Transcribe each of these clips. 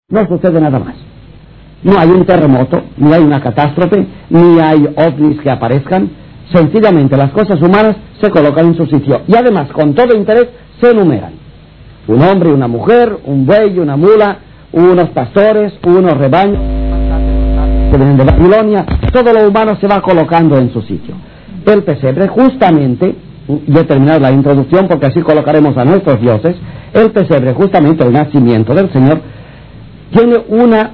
No sucede nada más. No hay un terremoto, ni hay una catástrofe, ni hay ovnis que aparezcan. Sencillamente las cosas humanas se colocan en su sitio y además con todo interés se enumeran. Un hombre y una mujer, un buey y una mula, unos pastores, unos rebaños que vienen de Babilonia. Todo lo humano se va colocando en su sitio. El pesebre, justamente, yo he terminado la introducción porque así colocaremos a nuestros dioses. El pesebre, justamente el nacimiento del Señor, tiene una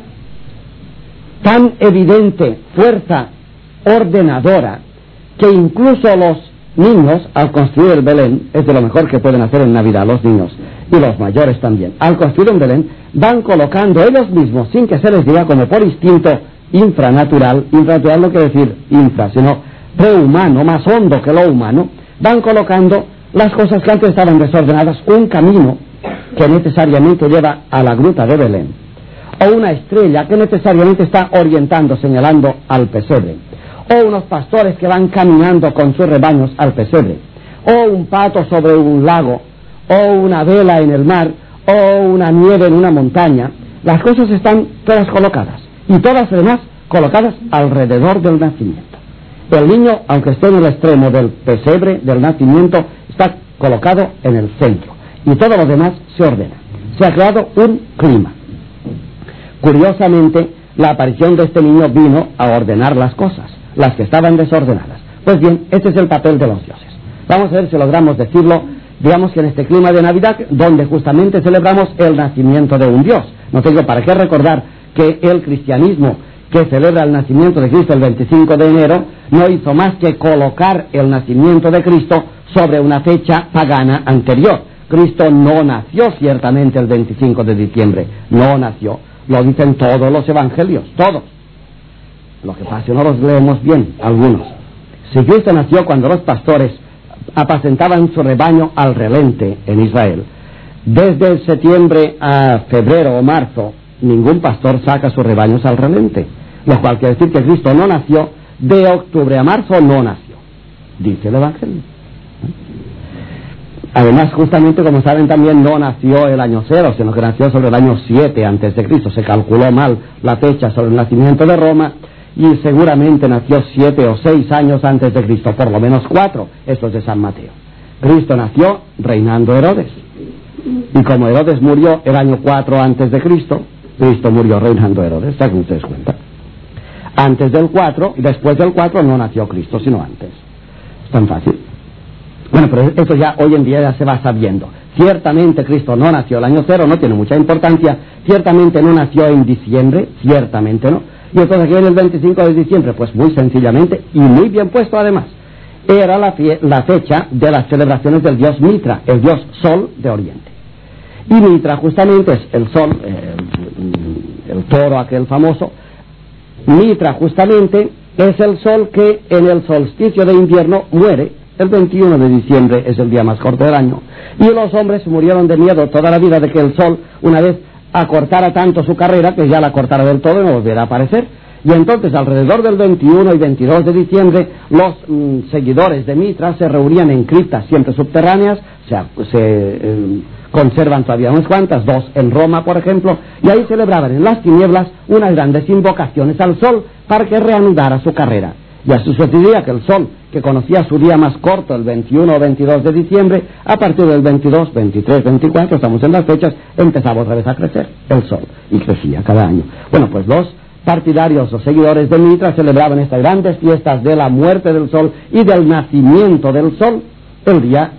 tan evidente fuerza ordenadora que incluso los niños, al construir el Belén, es de lo mejor que pueden hacer en Navidad los niños y los mayores también, al construir un Belén van colocando ellos mismos, sin que se les diga, como por instinto infranatural no quiere decir infra, sino prehumano, más hondo que lo humano, van colocando las cosas que antes estaban desordenadas, un camino que necesariamente lleva a la gruta de Belén, o una estrella que necesariamente está orientando, señalando al pesebre, o unos pastores que van caminando con sus rebaños al pesebre, o un pato sobre un lago, o una vela en el mar, o una nieve en una montaña. Las cosas están todas colocadas, y todas además colocadas alrededor del nacimiento. El niño, aunque esté en el extremo del pesebre, del nacimiento, está colocado en el centro, y todo lo demás se ordena. Se ha creado un clima. Curiosamente, la aparición de este niño vino a ordenar las cosas, las que estaban desordenadas. Pues bien, este es el papel de los dioses. Vamos a ver si logramos decirlo, digamos que en este clima de Navidad, donde justamente celebramos el nacimiento de un Dios. No tengo para qué recordar que el cristianismo, que celebra el nacimiento de Cristo el 25 de enero, no hizo más que colocar el nacimiento de Cristo sobre una fecha pagana anterior. Cristo no nació ciertamente el 25 de diciembre, no nació. Lo dicen todos los evangelios, todos. Lo que pasa es que no los leemos bien, algunos. Si Cristo nació cuando los pastores apacentaban su rebaño al relente en Israel, desde septiembre a febrero o marzo, ningún pastor saca sus rebaños al relente, lo cual quiere decir que Cristo no nació de octubre a marzo, no nació, dice el evangelio. Además, justamente, como saben, también no nació el año 0, sino que nació sobre el año 7 antes de Cristo. Se calculó mal la fecha sobre el nacimiento de Roma y seguramente nació 7 o 6 años antes de Cristo, por lo menos 4. Esto es de San Mateo. Cristo nació reinando Herodes. Y como Herodes murió el año 4 antes de Cristo, Cristo murió reinando Herodes, según ustedes cuentan. Antes del 4 y después del 4 no nació Cristo, sino antes. Es tan fácil. Bueno, pero eso ya hoy en día ya se va sabiendo. Ciertamente Cristo no nació el año 0, no tiene mucha importancia. Ciertamente no nació en diciembre, ciertamente no. Y entonces aquí en el 25 de diciembre, pues muy sencillamente y muy bien puesto además, era la fecha de las celebraciones del dios Mitra, el dios Sol de Oriente. Y Mitra justamente es el Sol, el toro aquel famoso. Mitra justamente es el Sol que en el solsticio de invierno muere. El 21 de diciembre es el día más corto del año. Y los hombres murieron de miedo toda la vida de que el sol, una vez acortara tanto su carrera, que ya la cortara del todo y no volviera a aparecer. Y entonces, alrededor del 21 y 22 de diciembre, los seguidores de Mitra se reunían en criptas siempre subterráneas, se conservan todavía unas cuantas, 2 en Roma, por ejemplo, y ahí celebraban en las tinieblas unas grandes invocaciones al sol para que reanudara su carrera. Y así sucedía que el sol, que conocía su día más corto, el 21 o 22 de diciembre, a partir del 22, 23, 24, estamos en las fechas, empezaba otra vez a crecer el sol, y crecía cada año. Bueno, pues los partidarios o seguidores de Mitra celebraban estas grandes fiestas de la muerte del sol y del nacimiento del sol el día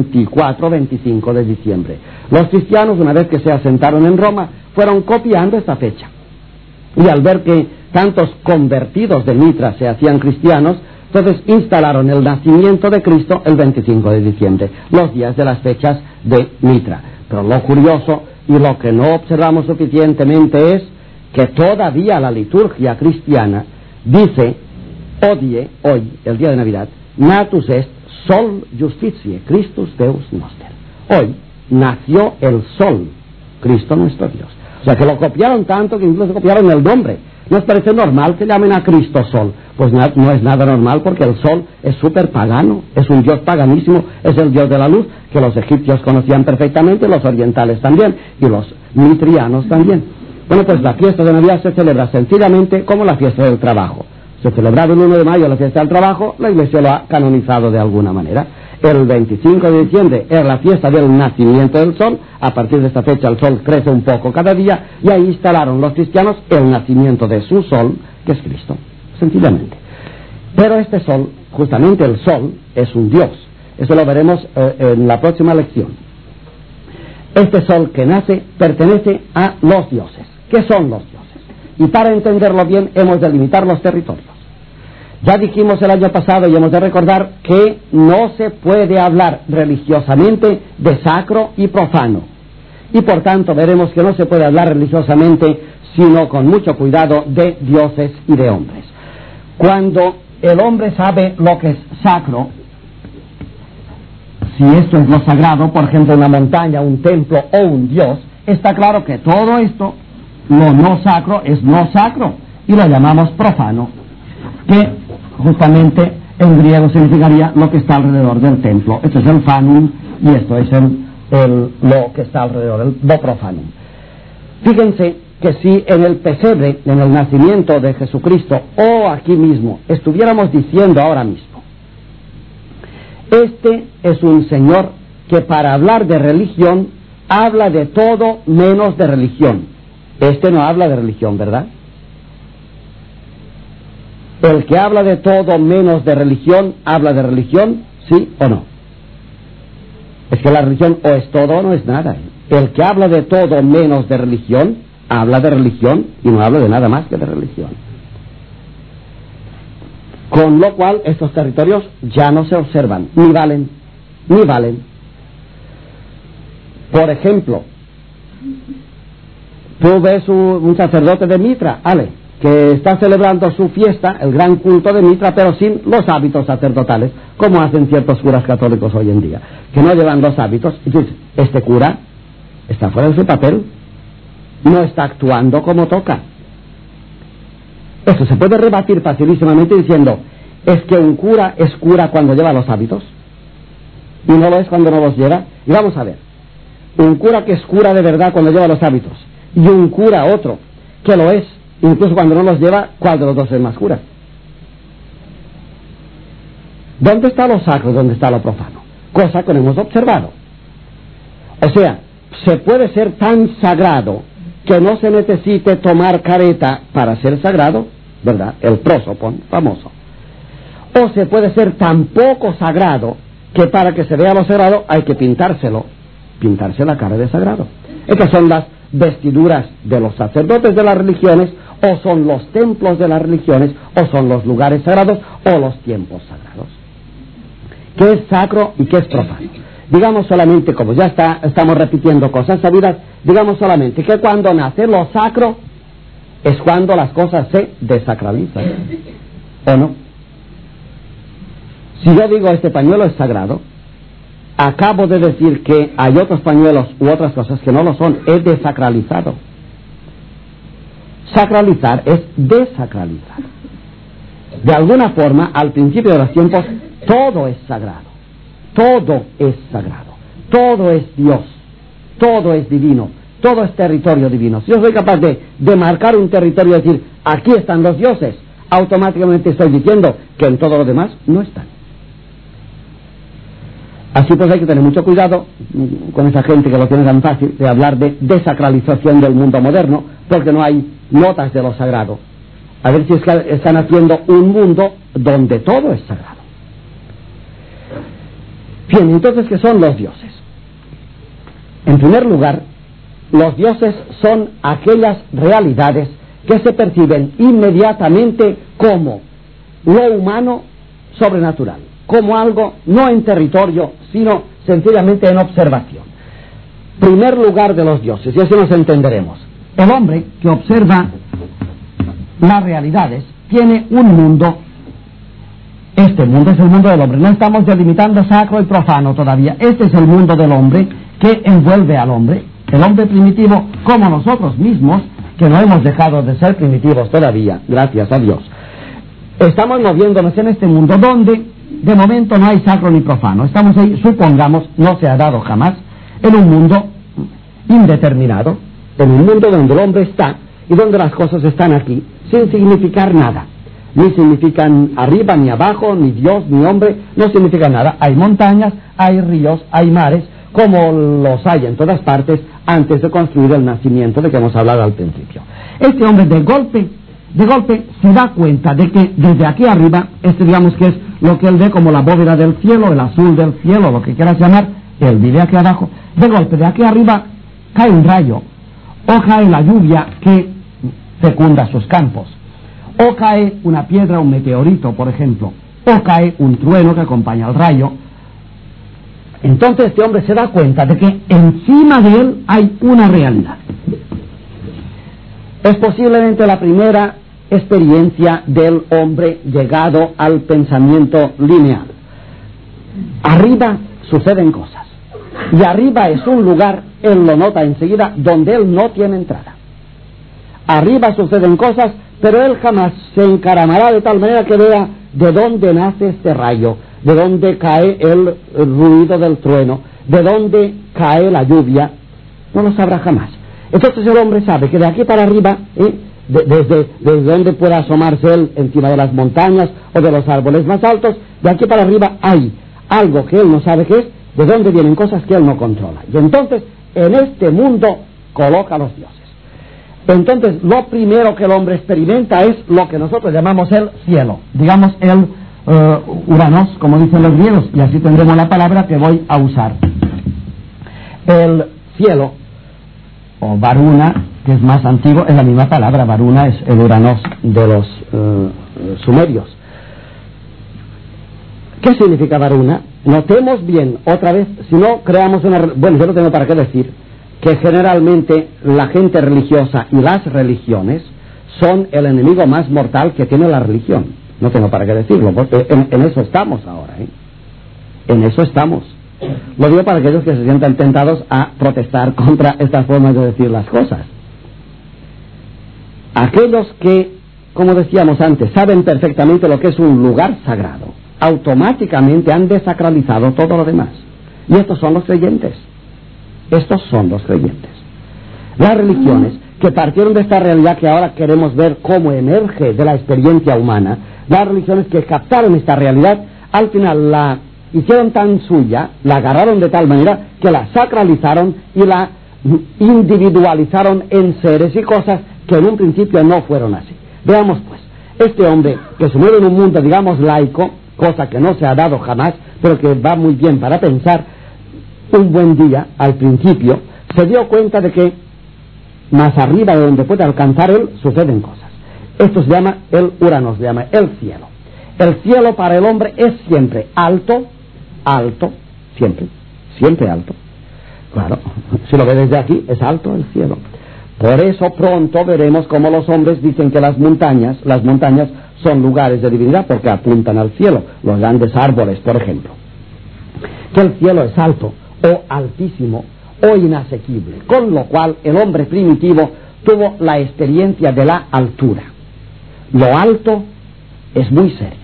24-25 de diciembre. Los cristianos, una vez que se asentaron en Roma, fueron copiando esta fecha. Y al ver que tantos convertidos de Mitra se hacían cristianos, entonces instalaron el nacimiento de Cristo el 25 de diciembre, los días de las fechas de Mitra. Pero lo curioso y lo que no observamos suficientemente es que todavía la liturgia cristiana dice, odie, hoy, el día de Navidad, natus est sol justitiae, Christus Deus noster. Hoy nació el sol, Cristo nuestro Dios. O sea que lo copiaron tanto que incluso copiaron el nombre. ¿Nos parece normal que llamen a Cristo Sol? Pues no es nada normal, porque el Sol es súper pagano, es un dios paganísimo, es el dios de la luz, que los egipcios conocían perfectamente, los orientales también, y los mitrianos también. Bueno, pues la fiesta de Navidad se celebra sencillamente como la fiesta del trabajo. Se celebraba el 1 de mayo la fiesta del trabajo, la Iglesia lo ha canonizado de alguna manera. El 25 de diciembre era la fiesta del nacimiento del sol. A partir de esta fecha el sol crece un poco cada día y ahí instalaron los cristianos el nacimiento de su sol, que es Cristo, sencillamente. Pero este sol, justamente el sol, es un Dios. Eso lo veremos en la próxima lección. Este sol que nace pertenece a los dioses. ¿Qué son los dioses? Y para entenderlo bien hemos de limitar los territorios. Ya dijimos el año pasado y hemos de recordar que no se puede hablar religiosamente de sacro y profano. Y por tanto veremos que no se puede hablar religiosamente sino con mucho cuidado de dioses y de hombres. Cuando el hombre sabe lo que es sacro, si esto es lo sagrado, por ejemplo una montaña, un templo o un dios, está claro que todo esto, lo no sacro, es no sacro y lo llamamos profano, que justamente en griego significaría lo que está alrededor del templo. Esto es el fanum y esto es lo que está alrededor, lo profanum. Fíjense que si en el pesebre, en el nacimiento de Jesucristo o aquí mismo, estuviéramos diciendo ahora mismo, este es un Señor que para hablar de religión habla de todo menos de religión. Este no habla de religión, ¿verdad? El que habla de todo menos de religión, ¿habla de religión? ¿Sí o no? Es que la religión o es todo o no es nada. El que habla de todo menos de religión, habla de religión y no habla de nada más que de religión. Con lo cual estos territorios ya no se observan, ni valen. Por ejemplo, tú ves un sacerdote de Mitra, que está celebrando su fiesta, el gran culto de Mitra, pero sin los hábitos sacerdotales, como hacen ciertos curas católicos hoy en día, que no llevan los hábitos. Entonces, este cura está fuera de su papel, no está actuando como toca. Esto se puede rebatir facilísimamente diciendo, es que un cura es cura cuando lleva los hábitos, y no lo es cuando no los lleva. Y vamos a ver, un cura que es cura de verdad cuando lleva los hábitos, y un cura otro que lo es incluso cuando no los lleva, ¿cuál de los dos es más cura? ¿Dónde está lo sacro? ¿Dónde está lo profano? Cosa que no hemos observado. O sea, se puede ser tan sagrado que no se necesite tomar careta para ser sagrado, ¿verdad? El prosopon famoso. O se puede ser tan poco sagrado que para que se vea lo sagrado hay que pintarse la cara de sagrado. Estas son las vestiduras de los sacerdotes de las religiones, o son los templos de las religiones, o son los lugares sagrados, o los tiempos sagrados. ¿Qué es sacro y qué es profano? Digamos solamente, como ya estamos repitiendo cosas sabidas, digamos solamente que cuando nace lo sacro es cuando las cosas se desacralizan, ¿o no? Si yo digo este pañuelo es sagrado, acabo de decir que hay otros pañuelos u otras cosas que no lo son, es desacralizado. Sacralizar es desacralizar. De alguna forma, al principio de los tiempos, todo es sagrado. Todo es sagrado. Todo es Dios. Todo es divino. Todo es territorio divino. Si yo soy capaz de marcar un territorio y decir, aquí están los dioses, automáticamente estoy diciendo que en todo lo demás no están. Así pues hay que tener mucho cuidado con esa gente que lo tiene tan fácil de hablar de desacralización del mundo moderno, porque no hay notas de lo sagrado. A ver si están haciendo un mundo donde todo es sagrado. Bien, entonces, ¿qué son los dioses? En primer lugar, los dioses son aquellas realidades que se perciben inmediatamente como lo humano sobrenatural, como algo no en territorio, sino sencillamente en observación. Primer lugar de los dioses, y así nos entenderemos. El hombre que observa las realidades tiene un mundo. Este mundo es el mundo del hombre. No estamos delimitando sacro y profano todavía. Este es el mundo del hombre que envuelve al hombre, el hombre primitivo, como nosotros mismos, que no hemos dejado de ser primitivos todavía, gracias a Dios. Estamos moviéndonos en este mundo donde de momento no hay sacro ni profano. Estamos ahí, supongamos, no se ha dado jamás, en un mundo indeterminado, en un mundo donde el hombre está y donde las cosas están aquí, sin significar nada. Ni significan arriba ni abajo, ni Dios ni hombre, no significa nada. Hay montañas, hay ríos, hay mares, como los hay en todas partes antes de construir el nacimiento de que hemos hablado al principio. Este hombre de golpe se da cuenta de que desde aquí arriba, digamos que es lo que él ve como la bóveda del cielo, el azul del cielo, lo que quieras llamar, él vive aquí abajo. De golpe, de aquí arriba cae un rayo, o cae la lluvia que fecunda sus campos, o cae una piedra, un meteorito, por ejemplo, o cae un trueno que acompaña al rayo. Entonces este hombre se da cuenta de que encima de él hay una realidad. Es posiblemente la primera experiencia del hombre llegado al pensamiento lineal. Arriba suceden cosas, y arriba es un lugar, él lo nota enseguida, donde él no tiene entrada. Arriba suceden cosas, pero él jamás se encaramará de tal manera que vea de dónde nace este rayo, de dónde cae el ruido del trueno, de dónde cae la lluvia. No lo sabrá jamás. Entonces el hombre sabe que de aquí para arriba, desde donde pueda asomarse él encima de las montañas o de los árboles más altos, de aquí para arriba hay algo que él no sabe qué es, de dónde vienen cosas que él no controla. Y entonces en este mundo coloca a los dioses. Entonces lo primero que el hombre experimenta es lo que nosotros llamamos el cielo, digamos el Uranos, como dicen los griegos, y así tendremos la palabra que voy a usar. El cielo, o Varuna, que es más antiguo, es la misma palabra. Varuna es el Uranos de los sumerios. ¿Qué significa Varuna? Notemos bien, otra vez, si no creamos una... Bueno, yo no tengo para qué decir que generalmente la gente religiosa y las religiones son el enemigo más mortal que tiene la religión. No tengo para qué decirlo, porque en eso estamos ahora, en eso estamos. Lo digo para aquellos que se sientan tentados a protestar contra estas formas de decir las cosas. Aquellos que, como decíamos antes, saben perfectamente lo que es un lugar sagrado, automáticamente han desacralizado todo lo demás. Y estos son los creyentes. Estos son los creyentes. Las religiones que partieron de esta realidad que ahora queremos ver cómo emerge de la experiencia humana, las religiones que captaron esta realidad, al final la hicieron tan suya, la agarraron de tal manera que la sacralizaron y la individualizaron en seres y cosas que en un principio no fueron así. Veamos pues, este hombre que se mueve en un mundo, digamos, laico, cosa que no se ha dado jamás, pero que va muy bien para pensar, un buen día, al principio, se dio cuenta de que más arriba de donde puede alcanzar él, suceden cosas. Esto se llama el Uranos, se llama el cielo. El cielo para el hombre es siempre alto, alto, siempre alto. Claro, si lo ve desde aquí, es alto el cielo. Por eso pronto veremos cómo los hombres dicen que las montañas son lugares de divinidad porque apuntan al cielo, los grandes árboles, por ejemplo. Que el cielo es alto, o altísimo, o inasequible, con lo cual el hombre primitivo tuvo la experiencia de la altura. Lo alto es muy serio,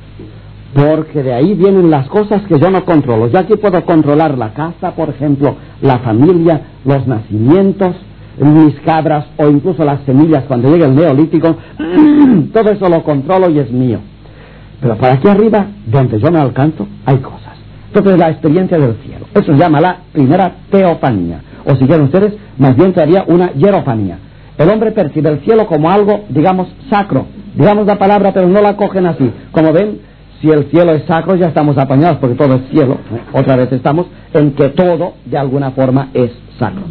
porque de ahí vienen las cosas que yo no controlo. Yo aquí puedo controlar la casa, por ejemplo, la familia, los nacimientos, mis cabras, o incluso las semillas cuando llegue el neolítico. Todo eso lo controlo y es mío. Pero para aquí arriba, donde yo me alcanzo, hay cosas. Entonces la experiencia del cielo, eso se llama la primera teofanía, o si quieren ustedes, más bien sería una hierofanía. El hombre percibe el cielo como algo, digamos, sacro, digamos la palabra, pero no la cogen así. Como ven, si el cielo es sacro ya estamos apañados, porque todo es cielo, otra vez estamos en que todo de alguna forma es sacro.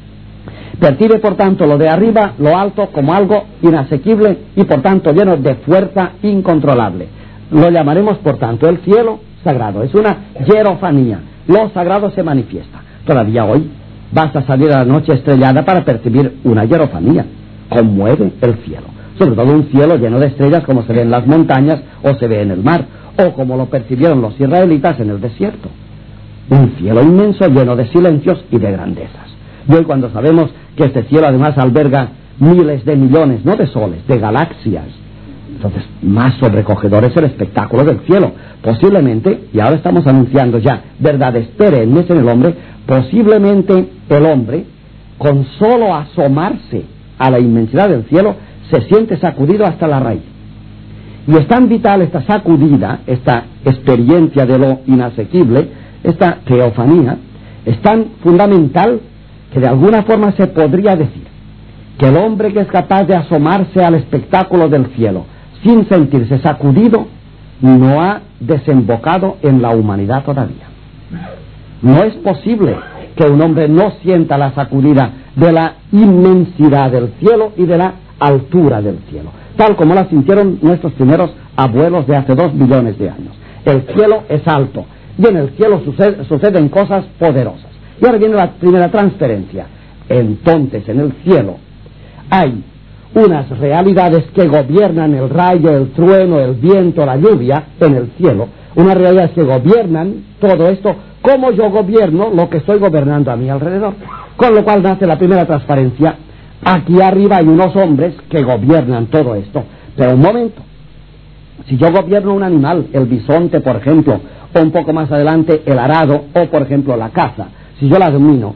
Percibe por tanto lo de arriba, lo alto, como algo inasequible y por tanto lleno de fuerza incontrolable. Lo llamaremos por tanto el cielo sagrado, es una hierofanía. Lo sagrado se manifiesta. Todavía hoy basta salir a la noche estrellada para percibir una hierofanía. Conmueve el cielo, sobre todo un cielo lleno de estrellas como se ve en las montañas o se ve en el mar, o como lo percibieron los israelitas en el desierto. Un cielo inmenso lleno de silencios y de grandezas. Y hoy cuando sabemos que este cielo además alberga miles de millones, no de soles, de galaxias, entonces más sobrecogedor es el espectáculo del cielo. Posiblemente, y ahora estamos anunciando ya verdades perennes en el hombre, posiblemente el hombre con solo asomarse a la inmensidad del cielo, se siente sacudido hasta la raíz. Y es tan vital esta sacudida, esta experiencia de lo inasequible, esta teofanía, es tan fundamental que de alguna forma se podría decir que el hombre que es capaz de asomarse al espectáculo del cielo sin sentirse sacudido no ha desembocado en la humanidad todavía. No es posible que un hombre no sienta la sacudida de la inmensidad del cielo y de la altura del cielo, tal como la sintieron nuestros primeros abuelos de hace 2 millones de años. El cielo es alto y en el cielo suceden cosas poderosas. Y ahora viene la primera transferencia. Entonces, en el cielo hay unas realidades que gobiernan el rayo, el trueno, el viento, la lluvia en el cielo, unas realidades que gobiernan todo esto, como yo gobierno lo que estoy gobernando a mi alrededor. Con lo cual nace la primera transparencia. Aquí arriba hay unos hombres que gobiernan todo esto. Pero un momento, si yo gobierno un animal, el bisonte, por ejemplo, o un poco más adelante el arado, o por ejemplo la caza, si yo la domino,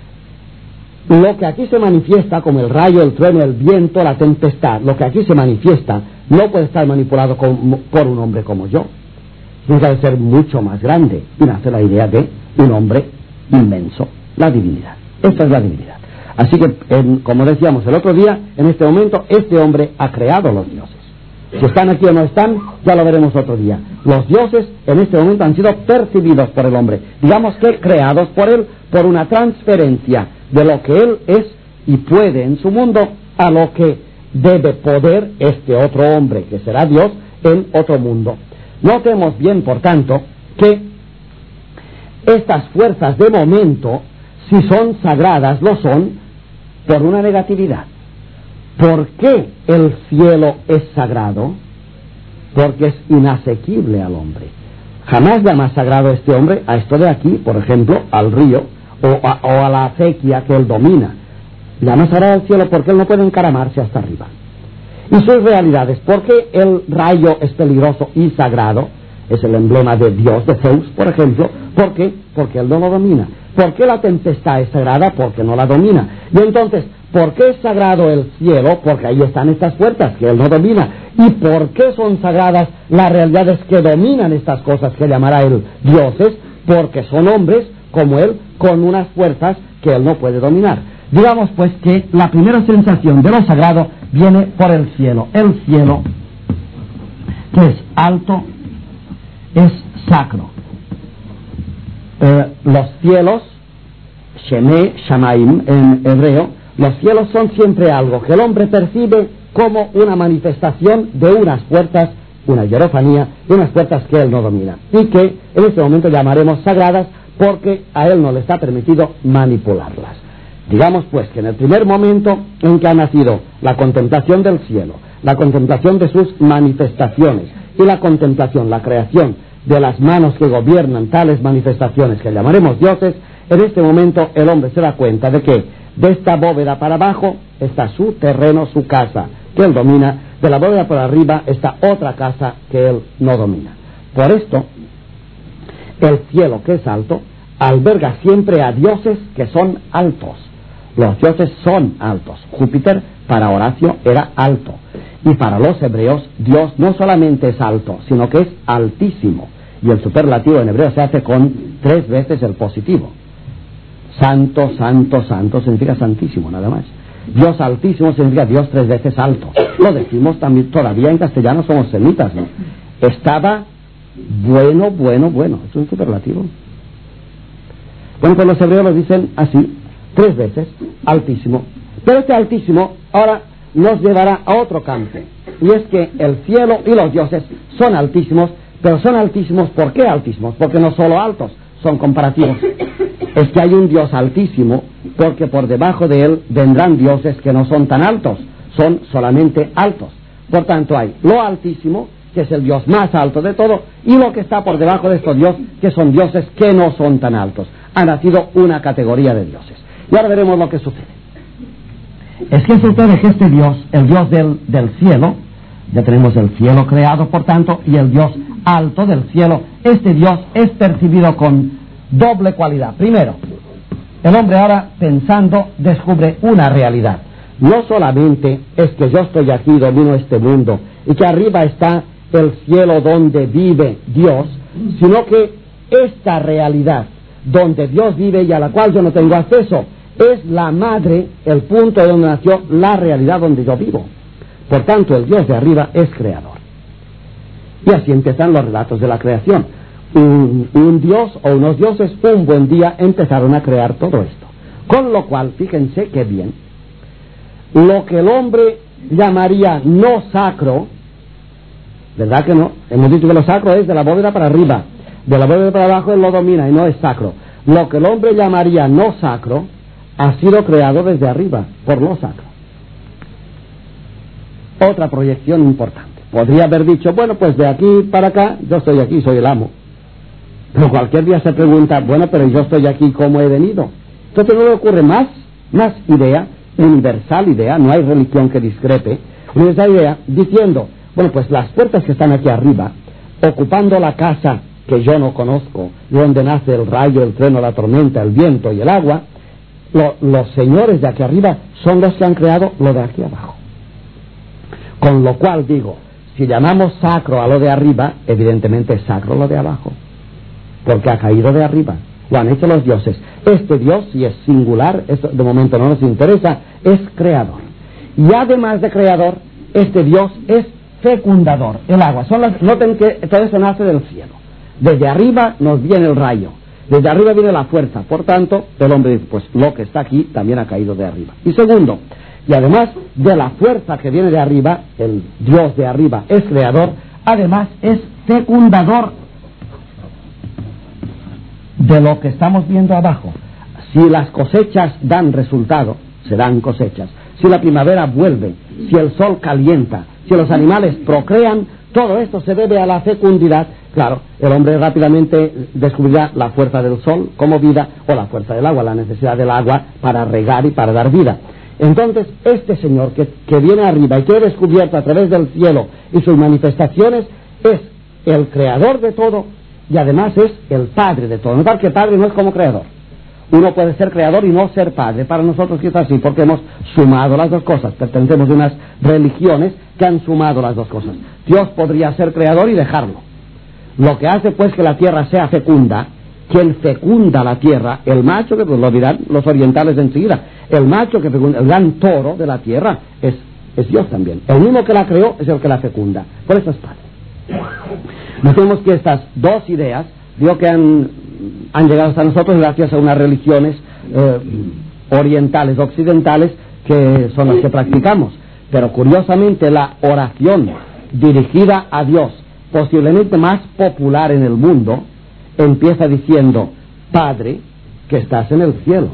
lo que aquí se manifiesta como el rayo, el trueno, el viento, la tempestad, lo que aquí se manifiesta no puede estar manipulado por un hombre como yo. Tiene que ser mucho más grande, y nace la idea de un hombre inmenso, la divinidad. Esta es la divinidad. Así que, como decíamos el otro día, en este momento este hombre ha creado los dioses. Si están aquí o no están, ya lo veremos otro día. Los dioses en este momento han sido percibidos por el hombre, digamos que creados por él, por una transferencia de lo que él es y puede en su mundo a lo que debe poder este otro hombre, que será Dios, en otro mundo. Notemos bien, por tanto, que estas fuerzas de momento, si son sagradas, lo son por una negatividad. ¿Por qué el cielo es sagrado? Porque es inasequible al hombre. Jamás llama sagrado este hombre a esto de aquí, por ejemplo, al río, o a la acequia que él domina. Llama sagrado al cielo porque él no puede encaramarse hasta arriba. Y sus realidades, ¿por qué el rayo es peligroso y sagrado? Es el emblema de Dios, de Zeus, por ejemplo. ¿Por qué? Porque él no lo domina. ¿Por qué la tempestad es sagrada? Porque no la domina. Y entonces, ¿por qué es sagrado el cielo? Porque ahí están estas puertas que él no domina. ¿Y por qué son sagradas las realidades que dominan estas cosas que llamará él dioses? Porque son hombres como él, con unas fuerzas que él no puede dominar. Digamos pues que la primera sensación de lo sagrado viene por el cielo. El cielo, que es alto, es sacro. Los cielos, Shemé, Shamaim en hebreo, los cielos son siempre algo que el hombre percibe como una manifestación de unas fuerzas, una hierofanía, de unas fuerzas que él no domina y que en este momento llamaremos sagradas porque a él no le está permitido manipularlas. Digamos pues que en el primer momento en que ha nacido la contemplación del cielo, la contemplación de sus manifestaciones y la contemplación, la creación de las manos que gobiernan tales manifestaciones que llamaremos dioses, en este momento el hombre se da cuenta de que de esta bóveda para abajo está su terreno, su casa, que él domina, de la bóveda para arriba está otra casa que él no domina. Por esto, el cielo, que es alto, alberga siempre a dioses que son altos. Los dioses son altos. Júpiter, para Horacio, era alto. Y para los hebreos, Dios no solamente es alto, sino que es altísimo. Y el superlativo en hebreo se hace con 3 veces el positivo. Santo, santo, santo significa santísimo, nada más. Dios altísimo significa Dios 3 veces alto. Lo decimos también, todavía en castellano somos semitas, ¿no? Estaba bueno, bueno, bueno. Es un superlativo. Bueno, pues los hebreos lo dicen así, 3 veces, altísimo. Pero este altísimo ahora nos llevará a otro campo. Y es que el cielo y los dioses son altísimos, pero son altísimos, ¿por qué altísimos? Porque no solo altos, son comparativos. Es que hay un Dios altísimo, porque por debajo de él vendrán dioses que no son tan altos, son solamente altos. Por tanto hay lo altísimo, que es el Dios más alto de todo, y lo que está por debajo de estos dioses, que son dioses que no son tan altos. Ha nacido una categoría de dioses. Y ahora veremos lo que sucede. Es que sucede que este Dios, el Dios del cielo, ya tenemos el cielo creado, por tanto, y el Dios alto del cielo, este Dios es percibido con doble cualidad. Primero, el hombre ahora pensando descubre una realidad. No solamente es que yo estoy aquí, domino este mundo, y que arriba está el cielo donde vive Dios, sino que esta realidad donde Dios vive y a la cual yo no tengo acceso, es la madre, el punto de donde nació la realidad donde yo vivo. Por tanto, el Dios de arriba es creador. Y así empiezan los relatos de la creación. Un dios o unos dioses un buen día empezaron a crear todo esto. Con lo cual, fíjense qué bien, lo que el hombre llamaría no sacro, ¿verdad que no? Hemos dicho que lo sacro es de la bóveda para arriba, de la bóveda para abajo él lo domina y no es sacro. Lo que el hombre llamaría no sacro ha sido creado desde arriba, por lo sacro. Otra proyección importante. Podría haber dicho, bueno, pues de aquí para acá, yo estoy aquí, soy el amo. Pero cualquier día se pregunta, bueno, pero yo estoy aquí, ¿cómo he venido? Entonces no le ocurre más idea, universal idea, no hay religión que discrepe, universal idea, diciendo, bueno, pues las puertas que están aquí arriba, ocupando la casa que yo no conozco, donde nace el rayo, el trueno, la tormenta, el viento y el agua, los señores de aquí arriba son los que han creado lo de aquí abajo. Con lo cual digo, si llamamos sacro a lo de arriba, evidentemente es sacro lo de abajo, porque ha caído de arriba, lo han hecho los dioses. Este Dios, si es singular, eso de momento no nos interesa, es creador. Y además de creador, este Dios es fecundador. El agua, noten que todo eso nace del cielo. Desde arriba nos viene el rayo, desde arriba viene la fuerza. Por tanto, el hombre dice, pues lo que está aquí también ha caído de arriba. Y segundo, y además de la fuerza que viene de arriba, el Dios de arriba es creador, además es fecundador de lo que estamos viendo abajo. Si las cosechas dan resultado, serán cosechas. Si la primavera vuelve, si el sol calienta, si los animales procrean, todo esto se debe a la fecundidad. Claro, el hombre rápidamente descubrirá la fuerza del sol como vida, o la fuerza del agua, la necesidad del agua para regar y para dar vida. Entonces, este Señor que viene arriba y que he descubierto a través del cielo y sus manifestaciones, es el creador de todo y además es el padre de todo. Notar que padre no es como creador. Uno puede ser creador y no ser padre. Para nosotros quizás sí, porque hemos sumado las dos cosas. Pertenecemos a unas religiones que han sumado las dos cosas. Dios podría ser creador y dejarlo. Lo que hace pues que la tierra sea fecunda, quien fecunda la tierra, el macho, que pues lo dirán los orientales de enseguida, el macho que fecunda, el gran toro de la tierra, es Dios también. El mismo que la creó es el que la fecunda. Por eso es padre. Notemos que estas dos ideas, digo que han llegado hasta nosotros gracias a unas religiones orientales, occidentales, que son las que practicamos. Pero curiosamente la oración dirigida a Dios, posiblemente más popular en el mundo, empieza diciendo, Padre, que estás en el cielo.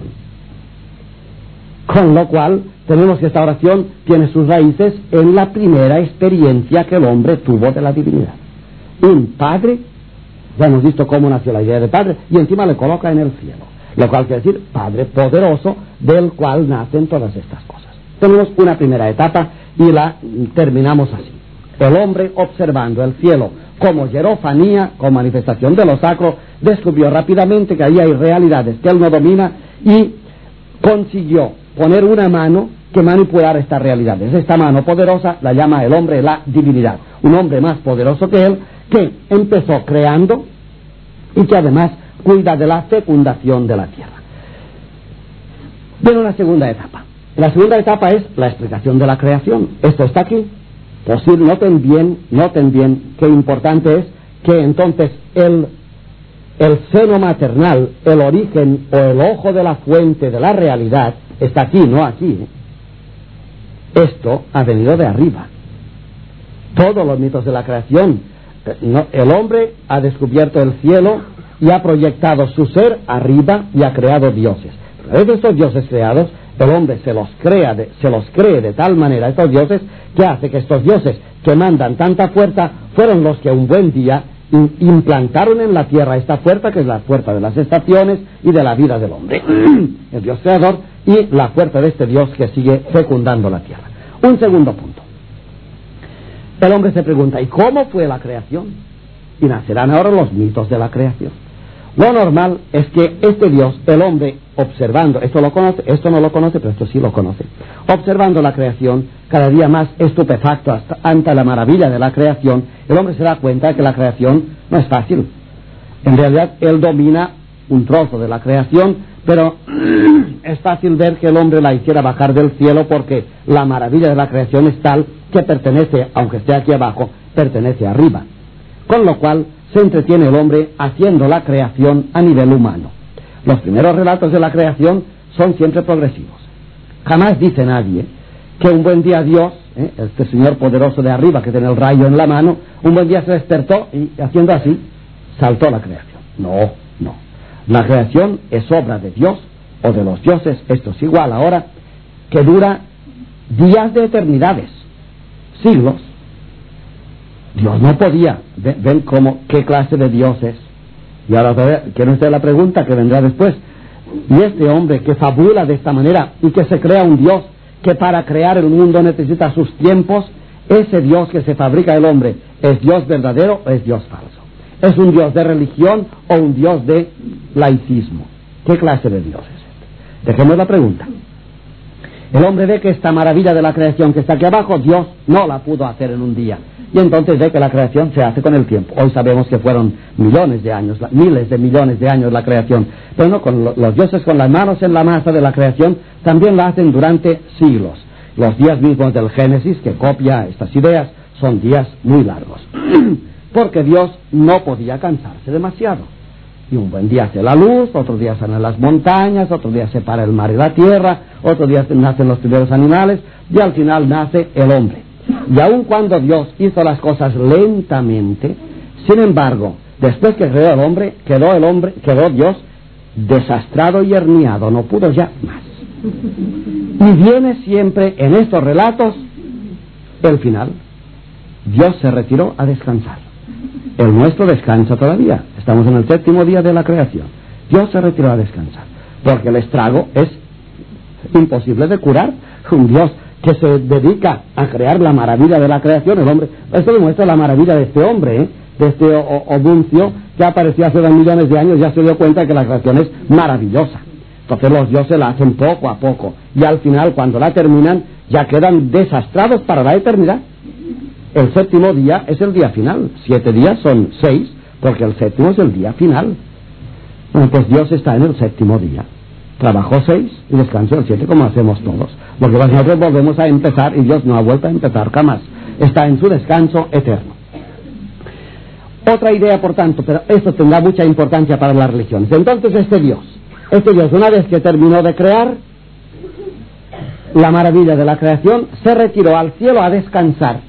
Con lo cual, tenemos que esta oración tiene sus raíces en la primera experiencia que el hombre tuvo de la divinidad. Un Padre, ya hemos visto cómo nació la idea de Padre, y encima le coloca en el cielo, lo cual quiere decir Padre poderoso, del cual nacen todas estas cosas. Tenemos una primera etapa y la terminamos así. El hombre, observando el cielo como hierofanía, como manifestación de lo sacro, descubrió rápidamente que ahí hay realidades que él no domina y consiguió poner una mano que manipular estas realidades. Esta mano poderosa la llama el hombre la divinidad. Un hombre más poderoso que él, que empezó creando y que además cuida de la fecundación de la tierra. Viene una segunda etapa. La segunda etapa es la explicación de la creación. Esto está aquí. Noten bien qué importante es que entonces el seno maternal, el origen o el ojo de la fuente de la realidad, está aquí, no aquí. Esto ha venido de arriba. Todos los mitos de la creación, el hombre ha descubierto el cielo y ha proyectado su ser arriba y ha creado dioses. A través de estos dioses creados, el hombre se los cree de tal manera, estos dioses, que hace que estos dioses que mandan tanta fuerza fueron los que un buen día implantaron en la tierra esta fuerza, que es la fuerza de las estaciones y de la vida del hombre. El Dios creador y la fuerza de este Dios que sigue fecundando la tierra. Un segundo punto. El hombre se pregunta, ¿y cómo fue la creación? Y nacerán ahora los mitos de la creación. Lo normal es que este Dios, el hombre, observando, esto lo conoce, esto no lo conoce, pero esto sí lo conoce, observando la creación, cada día más estupefacto ante la maravilla de la creación, el hombre se da cuenta de que la creación no es fácil. En realidad, él domina un trozo de la creación, pero es fácil ver que el hombre la hiciera bajar del cielo porque la maravilla de la creación es tal que pertenece, aunque esté aquí abajo, pertenece arriba. Con lo cual, se entretiene el hombre haciendo la creación a nivel humano. Los primeros relatos de la creación son siempre progresivos. Jamás dice nadie que un buen día Dios, este señor poderoso de arriba que tiene el rayo en la mano, un buen día se despertó y haciendo así, saltó la creación. No, no. La creación es obra de Dios o de los dioses, esto es igual ahora, que dura días de eternidades, siglos. Dios no podía. Ven qué clase de Dios es. Y ahora quiere usted la pregunta que vendrá después. Y este hombre que fabula de esta manera y que se crea un Dios que para crear el mundo necesita sus tiempos, ese Dios que se fabrica el hombre, ¿es Dios verdadero o es Dios falso? ¿Es un Dios de religión o un Dios de laicismo? ¿Qué clase de Dios es este? Dejemos la pregunta. El hombre ve que esta maravilla de la creación que está aquí abajo, Dios no la pudo hacer en un día. Y entonces ve que la creación se hace con el tiempo. Hoy sabemos que fueron millones de años, miles de millones de años la creación. Pero no, con los dioses con las manos en la masa de la creación también la hacen durante siglos. Los días mismos del Génesis, que copia estas ideas, son días muy largos. Porque Dios no podía cansarse demasiado. Y un buen día hace la luz, otro día salen las montañas, otro día separa el mar y la tierra, otro día nacen los primeros animales, y al final nace el hombre. Y aun cuando Dios hizo las cosas lentamente, sin embargo, después que creó el hombre, quedó Dios desastrado y herniado, no pudo ya más. Y viene siempre en estos relatos el final. Dios se retiró a descansar. El nuestro descansa todavía. Estamos en el 7º día de la creación. Dios se retiró a descansar, porque el estrago es imposible de curar. Un Dios que se dedica a crear la maravilla de la creación, el hombre, esto demuestra la maravilla de este hombre, de este Obuncio, que apareció hace 2 millones de años, ya se dio cuenta de que la creación es maravillosa. Entonces los dioses la hacen poco a poco, y al final, cuando la terminan, ya quedan desastrados para la eternidad. El 7º día es el día final. 7 días son 6, porque el 7º es el día final. Bueno, pues Dios está en el 7º día. Trabajó 6 y descansó el 7, como hacemos todos. Lo que pasa es que nosotros volvemos a empezar y Dios no ha vuelto a empezar jamás. Está en su descanso eterno. Otra idea, por tanto, pero esto tendrá mucha importancia para las religiones. Entonces este Dios, una vez que terminó de crear la maravilla de la creación, se retiró al cielo a descansar.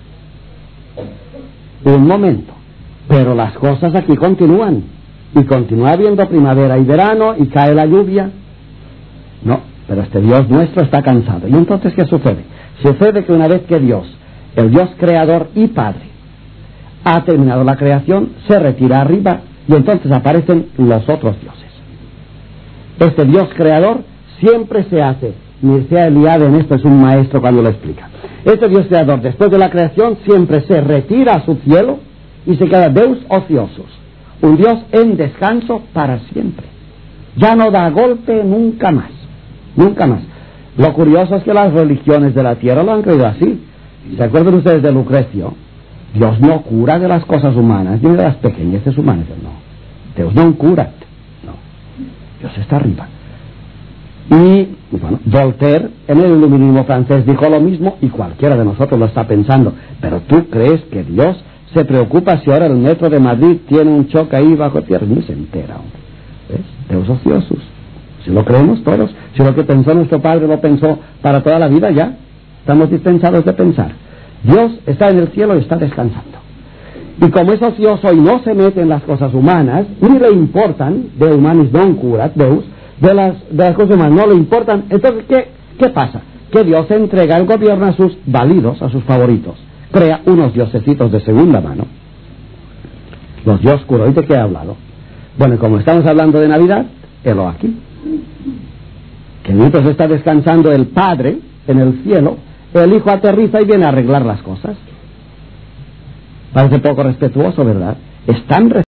Un momento, pero las cosas aquí continúan, y continúa habiendo primavera y verano, y cae la lluvia. No, pero este Dios nuestro está cansado. ¿Y entonces qué sucede? Sucede que una vez que Dios, el Dios creador y Padre, ha terminado la creación, se retira arriba, y entonces aparecen los otros dioses. Este Dios creador siempre se hace, Mircea Eliade en esto es un maestro cuando lo explica. Este Dios creador, después de la creación, siempre se retira a su cielo y se queda Deus ociosus, un Dios en descanso para siempre. Ya no da golpe nunca más, nunca más. Lo curioso es que las religiones de la tierra lo han creído así. ¿Se acuerdan ustedes de Lucrecio? Dios no cura de las cosas humanas, ni de las pequeñeces humanas, no. Dios no cura, no. Dios está arriba. Y, bueno, Voltaire, en el iluminismo francés, dijo lo mismo, y cualquiera de nosotros lo está pensando. Pero ¿tú crees que Dios se preocupa si ahora el metro de Madrid tiene un choque ahí bajo tierra? Ni se entera, hombre. ¿Ves? Deus ociosus. Si lo creemos todos, si lo que pensó nuestro Padre lo pensó para toda la vida, ya estamos dispensados de pensar. Dios está en el cielo y está descansando. Y como es ocioso y no se mete en las cosas humanas, ni le importan, de humanis non curat, Deus, de las cosas humanas no le importan, entonces ¿qué pasa? Que Dios entrega el gobierno a sus válidos, a sus favoritos. Crea unos diosecitos de segunda mano. Los dios curos, ¿de qué he hablado? Bueno, como estamos hablando de Navidad, helo aquí. Que mientras está descansando el Padre en el cielo, el Hijo aterriza y viene a arreglar las cosas. Parece poco respetuoso, ¿verdad? Es tan